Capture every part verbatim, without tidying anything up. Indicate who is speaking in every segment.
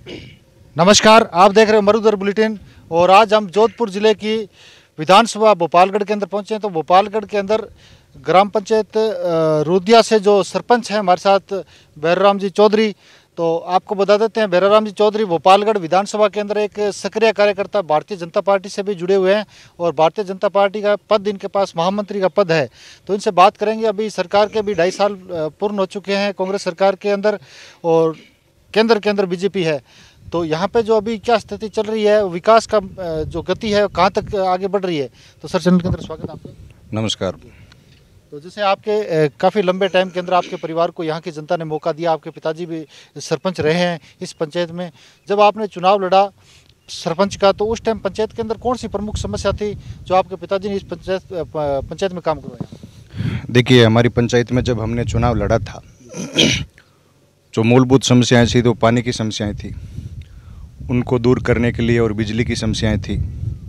Speaker 1: नमस्कार, आप देख रहे हो मरुधर बुलेटिन। और आज हम जोधपुर जिले की विधानसभा भोपालगढ़ के अंदर पहुंचे हैं। तो भोपालगढ़ के अंदर ग्राम पंचायत रूदिया से जो सरपंच हैं हमारे साथ भैरवराम जी चौधरी। तो आपको बता देते हैं, भैरवराम जी चौधरी भोपालगढ़ विधानसभा के अंदर एक सक्रिय कार्यकर्ता, भारतीय जनता पार्टी से भी जुड़े हुए हैं और भारतीय जनता पार्टी का पद इनके पास महामंत्री का पद है। तो इनसे बात करेंगे। अभी सरकार के भी ढाई साल पूर्ण हो चुके हैं कांग्रेस सरकार के अंदर और केंद्र के अंदर बीजेपी है। तो यहाँ पे जो अभी क्या स्थिति चल रही है, विकास का जो गति है कहाँ तक आगे बढ़ रही है? तो सर चैनल के अंदर स्वागत है आपका।
Speaker 2: नमस्कार।
Speaker 1: तो जैसे आपके काफ़ी लंबे टाइम के अंदर आपके परिवार को यहाँ की जनता ने मौका दिया, आपके पिताजी भी सरपंच रहे हैं इस पंचायत में। जब आपने चुनाव लड़ा सरपंच का, तो उस टाइम पंचायत के अंदर कौन सी प्रमुख समस्या थी जो आपके पिताजी ने इस पंचायत पंचायत में काम करवाया?
Speaker 2: देखिए, हमारी पंचायत में जब हमने चुनाव लड़ा था जो मूलभूत समस्याएं थी तो पानी की समस्याएं थी, उनको दूर करने के लिए, और बिजली की समस्याएं थी,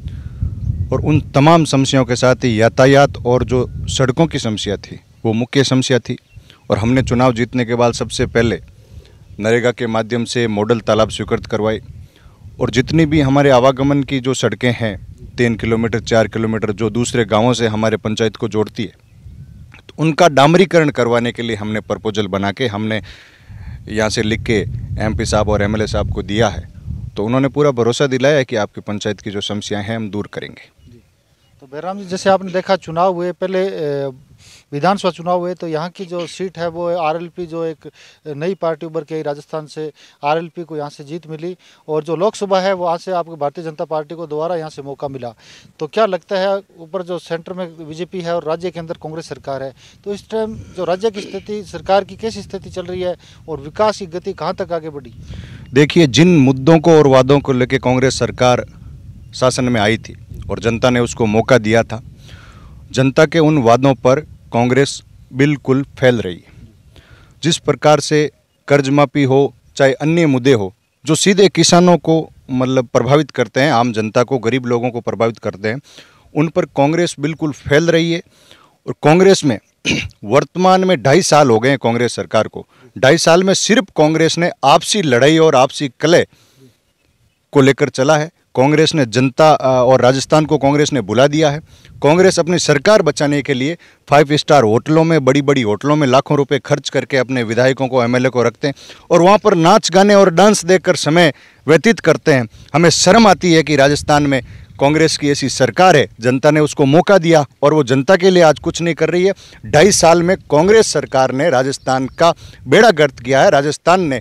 Speaker 2: और उन तमाम समस्याओं के साथ ही यातायात और जो सड़कों की समस्या थी वो मुख्य समस्या थी। और हमने चुनाव जीतने के बाद सबसे पहले नरेगा के माध्यम से मॉडल तालाब स्वीकृत करवाए, और जितनी भी हमारे आवागमन की जो सड़कें हैं तीन किलोमीटर चार किलोमीटर जो दूसरे गाँवों से हमारे पंचायत को जोड़ती है, तो उनका डामरीकरण करवाने के लिए हमने प्रपोजल बना के हमने यहाँ से लिख के एमपी साहब और एमएलए साहब को दिया है। तो उन्होंने पूरा भरोसा दिलाया है कि आपकी पंचायत की जो समस्याएं हैं हम दूर करेंगे।
Speaker 1: तो भैरवराम जी, जैसे आपने देखा चुनाव हुए, पहले विधानसभा चुनाव हुए, तो यहाँ की जो सीट है वो आरएलपी, जो एक नई पार्टी उभर के आई राजस्थान से, आरएलपी को यहाँ से जीत मिली। और जो लोकसभा है वहाँ से आपको भारतीय जनता पार्टी को दोबारा यहाँ से मौका मिला। तो क्या लगता है, ऊपर जो सेंटर में बीजेपी है और राज्य के अंदर कांग्रेस सरकार है, तो इस टाइम जो राज्य की स्थिति, सरकार की कैसी स्थिति चल रही है और विकास की गति कहाँ तक आगे बढ़ी?
Speaker 2: देखिए, जिन मुद्दों को और वादों को लेकर कांग्रेस सरकार शासन में आई थी और जनता ने उसको मौका दिया था, जनता के उन वादों पर कांग्रेस बिल्कुल फैल रही है। जिस प्रकार से कर्ज माफी हो, चाहे अन्य मुद्दे हो जो सीधे किसानों को मतलब प्रभावित करते हैं, आम जनता को, गरीब लोगों को प्रभावित करते हैं, उन पर कांग्रेस बिल्कुल फैल रही है। और कांग्रेस में वर्तमान में ढाई साल हो गए हैं कांग्रेस सरकार को। ढाई साल में सिर्फ कांग्रेस ने आपसी लड़ाई और आपसी कलह को लेकर चला है। कांग्रेस ने जनता और राजस्थान को कांग्रेस ने बुला दिया है। कांग्रेस अपनी सरकार बचाने के लिए फाइव स्टार होटलों में, बड़ी बड़ी होटलों में लाखों रुपए खर्च करके अपने विधायकों को, एमएलए को रखते हैं और वहाँ पर नाच गाने और डांस देखकर समय व्यतीत करते हैं। हमें शर्म आती है कि राजस्थान में कांग्रेस की ऐसी सरकार है, जनता ने उसको मौका दिया और वो जनता के लिए आज कुछ नहीं कर रही है। ढाई साल में कांग्रेस सरकार ने राजस्थान का बेड़ा गर्क किया है। राजस्थान ने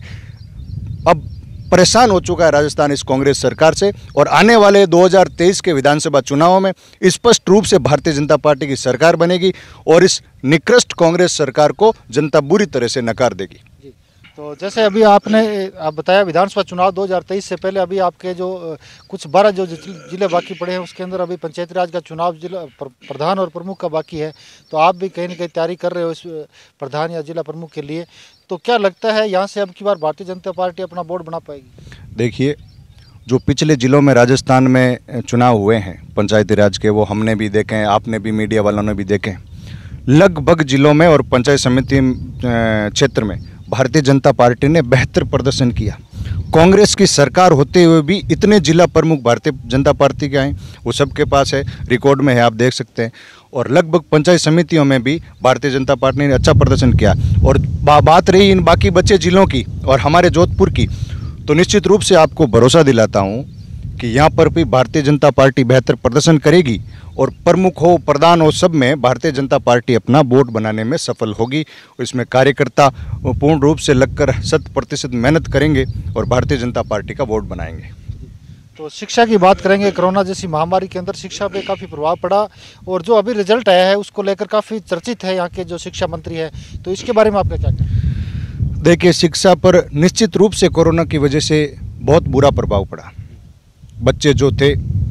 Speaker 2: अब परेशान हो चुका है राजस्थान इस कांग्रेस सरकार से। और आने वाले दो हज़ार तेईस के विधानसभा चुनावों में स्पष्ट रूप से भारतीय जनता पार्टी की सरकार बनेगी और इस निकृष्ट कांग्रेस सरकार को जनता बुरी तरह से नकार देगी।
Speaker 1: तो जैसे अभी आपने आप बताया विधानसभा चुनाव दो हज़ार तेईस से पहले अभी आपके जो कुछ बारह जो जिले बाकी पड़े हैं उसके अंदर अभी पंचायती राज का चुनाव जिला प्रधान और प्रमुख का बाकी है। तो आप भी कहीं ना कहीं तैयारी कर रहे हो इस प्रधान या जिला प्रमुख के लिए। तो क्या लगता है यहाँ से अब की बार भारतीय जनता पार्टी अपना बोर्ड बना पाएगी?
Speaker 2: देखिए, जो पिछले जिलों में राजस्थान में चुनाव हुए हैं पंचायती राज के, वो हमने भी देखे हैं, आपने भी, मीडिया वालों ने भी देखे हैं। लगभग जिलों में और पंचायत समिति क्षेत्र में भारतीय जनता पार्टी ने बेहतर प्रदर्शन किया। कांग्रेस की सरकार होते हुए भी इतने जिला प्रमुख भारतीय जनता पार्टी के आए, वो सबके पास है, रिकॉर्ड में है, आप देख सकते हैं। और लगभग पंचायत समितियों में भी भारतीय जनता पार्टी ने अच्छा प्रदर्शन किया। और बा, बात रही इन बाकी बचे जिलों की और हमारे जोधपुर की, तो निश्चित रूप से आपको भरोसा दिलाता हूँ कि यहाँ पर भी भारतीय जनता पार्टी बेहतर प्रदर्शन करेगी और प्रमुख हो, प्रधान हो, सब में भारतीय जनता पार्टी अपना बोर्ड बनाने में सफल होगी। इसमें कार्यकर्ता पूर्ण रूप से लगकर शत प्रतिशत मेहनत करेंगे और भारतीय जनता पार्टी का बोर्ड बनाएंगे।
Speaker 1: तो शिक्षा की बात करेंगे। कोरोना जैसी महामारी के अंदर शिक्षा पे काफ़ी प्रभाव पड़ा और जो अभी रिजल्ट आया है उसको लेकर काफ़ी चर्चित है यहाँ के जो शिक्षा मंत्री है। तो इसके बारे में आपका क्या कहना है?
Speaker 2: देखिए, शिक्षा पर निश्चित रूप से कोरोना की वजह से बहुत बुरा प्रभाव पड़ा। बच्चे जो थे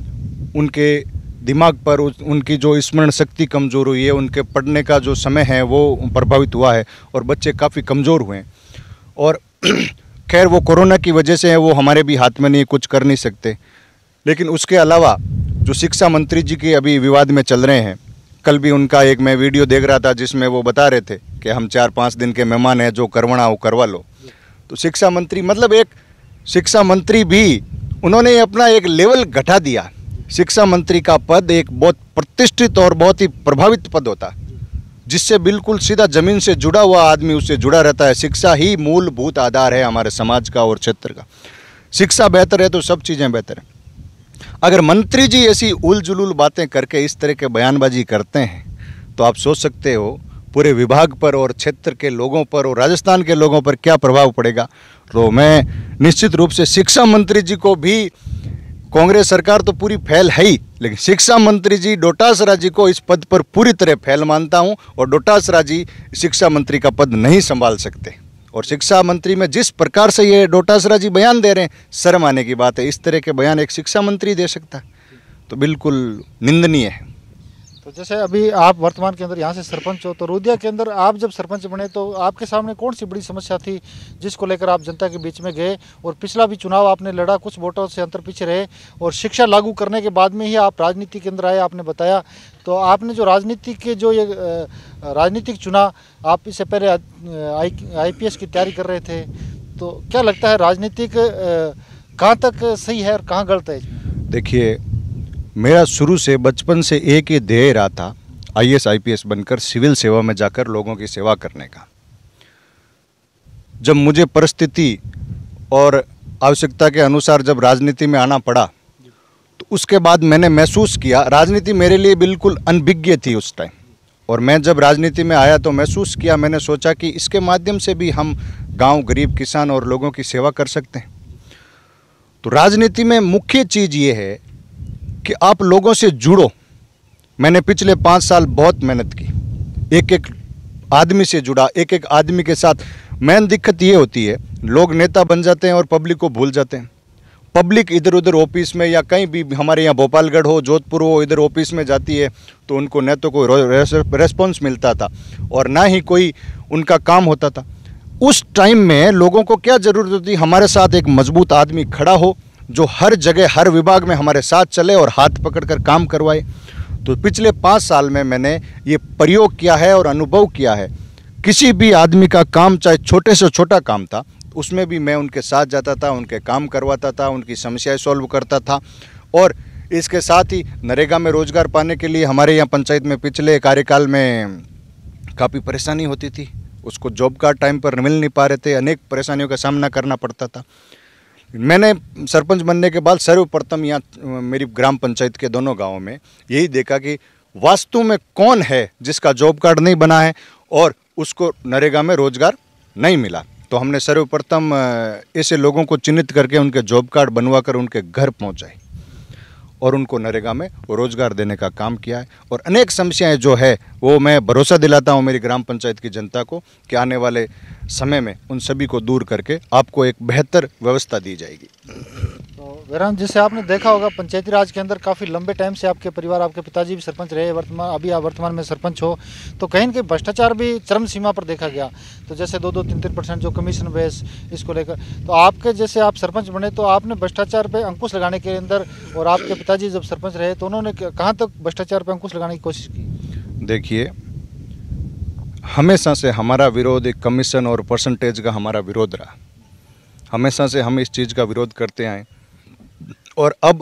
Speaker 2: उनके दिमाग पर उनकी जो स्मरण शक्ति कमज़ोर हुई है, उनके पढ़ने का जो समय है वो प्रभावित हुआ है और बच्चे काफ़ी कमज़ोर हुए हैं। और खैर वो कोरोना की वजह से है, वो हमारे भी हाथ में नहीं, कुछ कर नहीं सकते। लेकिन उसके अलावा जो शिक्षा मंत्री जी के अभी विवाद में चल रहे हैं, कल भी उनका एक मैं वीडियो देख रहा था जिसमें वो बता रहे थे कि हम चार पाँच दिन के मेहमान हैं, जो करवाना हो करवा लो। तो शिक्षा मंत्री मतलब एक शिक्षा मंत्री भी उन्होंने अपना एक लेवल घटा दिया। शिक्षा मंत्री का पद एक बहुत प्रतिष्ठित और बहुत ही प्रभावित पद होता है, जिससे बिल्कुल सीधा जमीन से जुड़ा हुआ आदमी उससे जुड़ा रहता है। शिक्षा ही मूलभूत आधार है हमारे समाज का और क्षेत्र का। शिक्षा बेहतर है तो सब चीज़ें बेहतर हैं। अगर मंत्री जी ऐसी उल जुलूल बातें करके इस तरह के बयानबाजी करते हैं तो आप सोच सकते हो पूरे विभाग पर और क्षेत्र के लोगों पर और राजस्थान के लोगों पर क्या प्रभाव पड़ेगा। तो मैं निश्चित रूप से शिक्षा मंत्री जी को भी, कांग्रेस सरकार तो पूरी फेल है ही, लेकिन शिक्षा मंत्री जी डोटासरा जी को इस पद पर पूरी तरह फेल मानता हूं। और डोटासरा जी शिक्षा मंत्री का पद नहीं संभाल सकते। और शिक्षा मंत्री में जिस प्रकार से ये डोटासरा जी बयान दे रहे हैं, शर्म आने की बात है। इस तरह के बयान एक शिक्षा मंत्री दे सकता है, तो बिल्कुल निंदनीय है।
Speaker 1: तो जैसे अभी आप वर्तमान के अंदर यहाँ से सरपंच हो, तो रूदिया के अंदर आप जब सरपंच बने तो आपके सामने कौन सी बड़ी समस्या थी जिसको लेकर आप जनता के बीच में गए? और पिछला भी चुनाव आपने लड़ा, कुछ वोटों से अंतर पीछे रहे, और शिक्षा लागू करने के बाद में ही आप राजनीति के अंदर आए, आपने बताया। तो आपने जो राजनीति के जो ये राजनीतिक चुना, आप इससे पहले आई पी एस की तैयारी कर रहे थे, तो क्या लगता है राजनीतिक कहाँ तक सही है और कहाँ गलत है?
Speaker 2: देखिए, मेरा शुरू से बचपन से एक ही ध्येय रहा था, I A S I P S बनकर सिविल सेवा में जाकर लोगों की सेवा करने का। जब मुझे परिस्थिति और आवश्यकता के अनुसार जब राजनीति में आना पड़ा, तो उसके बाद मैंने महसूस किया राजनीति मेरे लिए बिल्कुल अनभिज्ञ थी उस टाइम। और मैं जब राजनीति में आया तो महसूस किया, मैंने सोचा कि इसके माध्यम से भी हम गांव, गरीब, किसान और लोगों की सेवा कर सकते हैं। तो राजनीति में मुख्य चीज़ ये है कि आप लोगों से जुड़ो। मैंने पिछले पाँच साल बहुत मेहनत की, एक एक आदमी से जुड़ा, एक एक आदमी के साथ। मेन दिक्कत ये होती है, लोग नेता बन जाते हैं और पब्लिक को भूल जाते हैं। पब्लिक इधर उधर ऑफिस में या कहीं भी, हमारे यहाँ भोपालगढ़ हो, जोधपुर हो, इधर ऑफिस में जाती है तो उनको न तो कोई रेस्पॉन्स मिलता था और ना ही कोई उनका काम होता था। उस टाइम में लोगों को क्या ज़रूरत होती, हमारे साथ एक मजबूत आदमी खड़ा हो जो हर जगह, हर विभाग में हमारे साथ चले और हाथ पकड़कर काम करवाए। तो पिछले पाँच साल में मैंने ये प्रयोग किया है और अनुभव किया है। किसी भी आदमी का काम, चाहे छोटे से छोटा काम था, उसमें भी मैं उनके साथ जाता था, उनके काम करवाता था, उनकी समस्याएं सॉल्व करता था। और इसके साथ ही नरेगा में रोजगार पाने के लिए हमारे यहाँ पंचायत में पिछले कार्यकाल में काफ़ी परेशानी होती थी, उसको जॉब कार्ड टाइम पर मिल नहीं पा रहे थे, अनेक परेशानियों का सामना करना पड़ता था। मैंने सरपंच बनने के बाद सर्वप्रथम यहाँ मेरी ग्राम पंचायत के दोनों गांवों में यही देखा कि वास्तव में कौन है जिसका जॉब कार्ड नहीं बना है और उसको नरेगा में रोजगार नहीं मिला। तो हमने सर्वप्रथम ऐसे लोगों को चिन्हित करके उनके जॉब कार्ड बनवा कर उनके घर पहुँचाए और उनको नरेगा में रोजगार देने का काम किया है। और अनेक समस्याएं जो है वो मैं भरोसा दिलाता हूं मेरी ग्राम पंचायत की जनता को कि आने वाले समय में उन सभी को दूर करके आपको एक बेहतर व्यवस्था दी जाएगी।
Speaker 1: तो वीरान, जैसे आपने देखा होगा पंचायती राज के अंदर काफ़ी लंबे टाइम से आपके परिवार, आपके पिताजी भी सरपंच रहे, वर्तमान अभी आप वर्तमान में सरपंच हो, तो कहीं न कहीं भ्रष्टाचार भी चरम सीमा पर देखा गया। तो जैसे दो दो तीन तीन परसेंट जो कमीशन बेस, इसको लेकर, तो आपके जैसे आप सरपंच बने तो आपने भ्रष्टाचार पर अंकुश लगाने के अंदर, और आपके पिताजी जब सरपंच रहे तो उन्होंने कहाँ तक भ्रष्टाचार पर अंकुश लगाने की कोशिश की?
Speaker 2: देखिए, हमेशा से हमारा विरोध एक कमीशन और परसेंटेज का हमारा विरोध रहा। हमेशा से हम इस चीज़ का विरोध करते आए और अब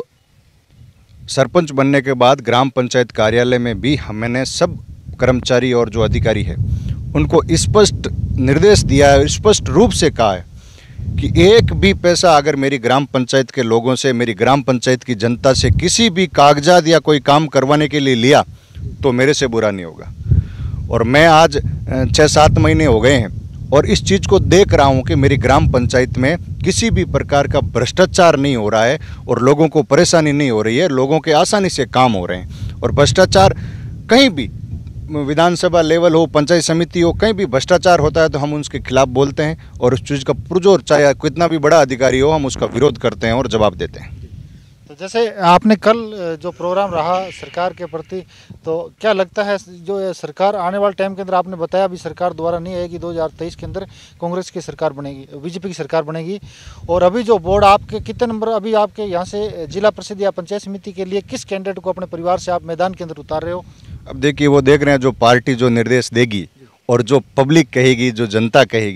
Speaker 2: सरपंच बनने के बाद ग्राम पंचायत कार्यालय में भी हमने सब कर्मचारी और जो अधिकारी है उनको स्पष्ट निर्देश दिया है, स्पष्ट रूप से कहा है कि एक भी पैसा अगर मेरी ग्राम पंचायत के लोगों से, मेरी ग्राम पंचायत की जनता से किसी भी कागजात या कोई काम करवाने के लिए लिया तो मेरे से बुरा नहीं होगा। और मैं आज छः सात महीने हो गए हैं और इस चीज़ को देख रहा हूं कि मेरी ग्राम पंचायत में किसी भी प्रकार का भ्रष्टाचार नहीं हो रहा है और लोगों को परेशानी नहीं हो रही है, लोगों के आसानी से काम हो रहे हैं। और भ्रष्टाचार कहीं भी, विधानसभा लेवल हो, पंचायत समिति हो, कहीं भी भ्रष्टाचार होता है तो हम उसके खिलाफ बोलते हैं और उस चीज़ का पुरजोर, चाहे कितना भी बड़ा अधिकारी हो, हम उसका विरोध करते हैं और जवाब देते हैं।
Speaker 1: तो जैसे आपने कल जो प्रोग्राम रहा सरकार के प्रति, तो क्या लगता है जो सरकार आने वाले टाइम के अंदर, आपने बताया अभी सरकार दोबारा नहीं आएगी, दो हज़ार तेईस के अंदर कांग्रेस की सरकार बनेगी, बीजेपी की सरकार बनेगी, और अभी जो बोर्ड आपके कितने नंबर, अभी आपके यहाँ से जिला परिषद या पंचायत समिति के लिए किस कैंडिडेट को अपने परिवार से आप मैदान के अंदर उतार रहे हो?
Speaker 2: अब देखिए, वो देख रहे हैं जो पार्टी जो निर्देश देगी और जो पब्लिक कहेगी, जो जनता कहेगी,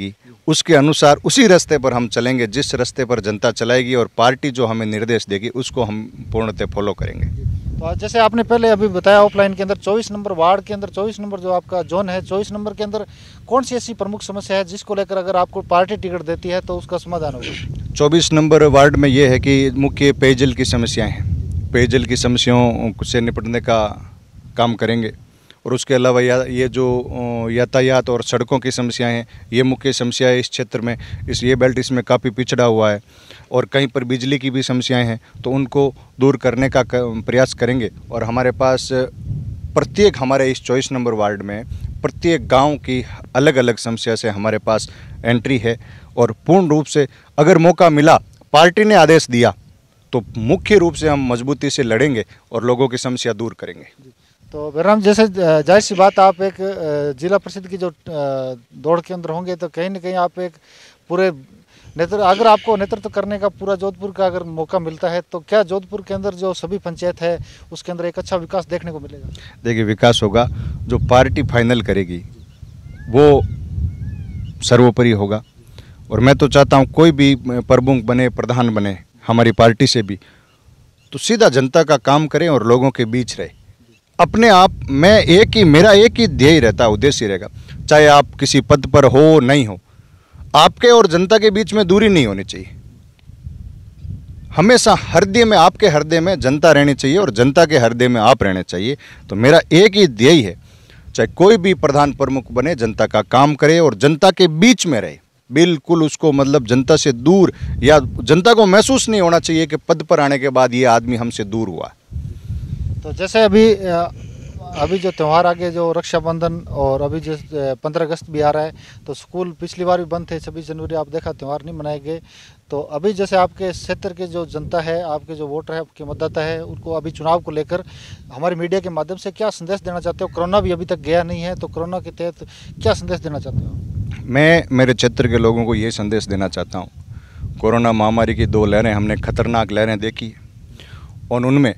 Speaker 2: उसके अनुसार उसी रास्ते पर हम चलेंगे जिस रास्ते पर जनता चलाएगी, और पार्टी जो हमें निर्देश देगी उसको हम पूर्णतः फॉलो करेंगे।
Speaker 1: तो जैसे आपने पहले अभी बताया, ऑफलाइन के अंदर चौबीस नंबर वार्ड के अंदर चौबीस नंबर जो आपका जोन है, चौबीस नंबर के अंदर कौन सी ऐसी प्रमुख समस्या है जिसको लेकर अगर आपको पार्टी टिकट देती है तो उसका समाधान होगा?
Speaker 2: चौबीस नंबर वार्ड में ये है कि मुख्य पेयजल की समस्याएं हैं, पेयजल की समस्याओं से निपटने का काम करेंगे। और उसके अलावा या ये जो यातायात और सड़कों की समस्याएं हैं, ये मुख्य समस्या है इस क्षेत्र में। इस ये बेल्ट इसमें काफ़ी पिछड़ा हुआ है, और कहीं पर बिजली की भी समस्याएं हैं, तो उनको दूर करने का प्रयास करेंगे। और हमारे पास प्रत्येक हमारे इस चौबीस नंबर वार्ड में प्रत्येक गांव की अलग अलग समस्या से हमारे पास एंट्री है, और पूर्ण रूप से अगर मौका मिला, पार्टी ने आदेश दिया, तो मुख्य रूप से हम मजबूती से लड़ेंगे और लोगों की समस्या दूर करेंगे।
Speaker 1: तो बलराम, जैसे जाहिर सी बात, आप एक जिला परिषद की जो दौड़ के अंदर होंगे तो कहीं ना कहीं आप एक पूरे नेतृत्व, अगर आपको नेतृत्व करने का पूरा जोधपुर का अगर मौका मिलता है तो क्या जोधपुर के अंदर जो सभी पंचायत है उसके अंदर एक अच्छा विकास देखने को मिलेगा? देखिए,
Speaker 2: विकास होगा, जो पार्टी फाइनल करेगी वो सर्वोपरि होगा। और मैं तो चाहता हूँ कोई भी प्रमुख बने, प्रधान बने हमारी पार्टी से भी, तो सीधा जनता का काम करें और लोगों के बीच रहे। अपने आप मैं एक ही मेरा एक ही ध्येय रहता है, उद्देश्य रहेगा, चाहे आप किसी पद पर हो नहीं हो, आपके और जनता के बीच में दूरी नहीं होनी चाहिए। हमेशा हृदय में, आपके हृदय में जनता रहनी चाहिए और जनता के हृदय में आप रहने चाहिए। तो मेरा एक ही ध्येय है, चाहे कोई भी प्रधान प्रमुख बने, जनता का काम करे और जनता के बीच में रहे। बिल्कुल उसको मतलब जनता से दूर, या जनता को महसूस नहीं होना चाहिए कि पद पर आने के बाद ये आदमी हमसे दूर हुआ।
Speaker 1: तो जैसे अभी अभी जो त्यौहार आगे, जो रक्षाबंधन और अभी जो पंद्रह अगस्त भी आ रहा है, तो स्कूल पिछली बार भी बंद थे, छब्बीस जनवरी आप देखा त्यौहार नहीं मनाए गए। तो अभी जैसे आपके क्षेत्र के जो जनता है, आपके जो वोटर है, आपके मतदाता है, उनको अभी चुनाव को लेकर हमारे मीडिया के माध्यम से क्या संदेश देना चाहते हो? कोरोना भी अभी तक गया नहीं है, तो कोरोना के तहत क्या संदेश देना चाहते हो?
Speaker 2: मैं मेरे क्षेत्र के लोगों को ये संदेश देना चाहता हूँ, कोरोना महामारी की दो लहरें हमने खतरनाक लहरें देखी, और उनमें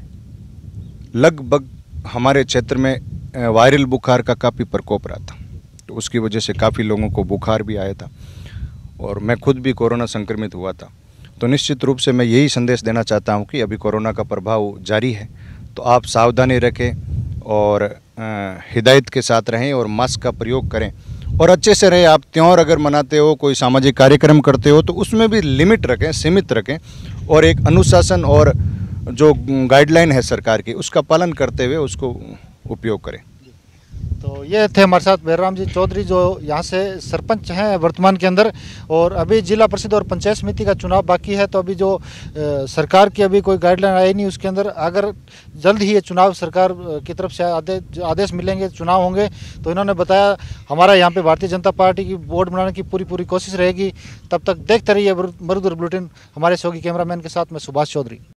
Speaker 2: लगभग हमारे क्षेत्र में वायरल बुखार का काफ़ी प्रकोप रहा था। तो उसकी वजह से काफ़ी लोगों को बुखार भी आया था, और मैं खुद भी कोरोना संक्रमित हुआ था। तो निश्चित रूप से मैं यही संदेश देना चाहता हूं कि अभी कोरोना का प्रभाव जारी है, तो आप सावधानी रखें और हिदायत के साथ रहें और मास्क का प्रयोग करें और अच्छे से रहें। आप त्यौहार अगर मनाते हो, कोई सामाजिक कार्यक्रम करते हो, तो उसमें भी लिमिट रखें, सीमित रखें, और एक अनुशासन और जो गाइडलाइन है सरकार की उसका पालन करते हुए उसको उपयोग करें।
Speaker 1: तो ये थे हमारे साथ बलराम जी चौधरी, जो यहाँ से सरपंच हैं वर्तमान के अंदर, और अभी जिला परिषद और पंचायत समिति का चुनाव बाकी है। तो अभी जो आ, सरकार की अभी कोई गाइडलाइन आई नहीं, उसके अंदर अगर जल्द ही ये चुनाव सरकार की तरफ से आदेश आदेश मिलेंगे, चुनाव होंगे, तो इन्होंने बताया हमारा यहाँ पे भारतीय जनता पार्टी की बोर्ड बनाने की पूरी पूरी कोशिश रहेगी। तब तक देखते रहिए मरुधर बुलेटिन। हमारे सहयोगी कैमरामैन के साथ मैं सुभाष चौधरी।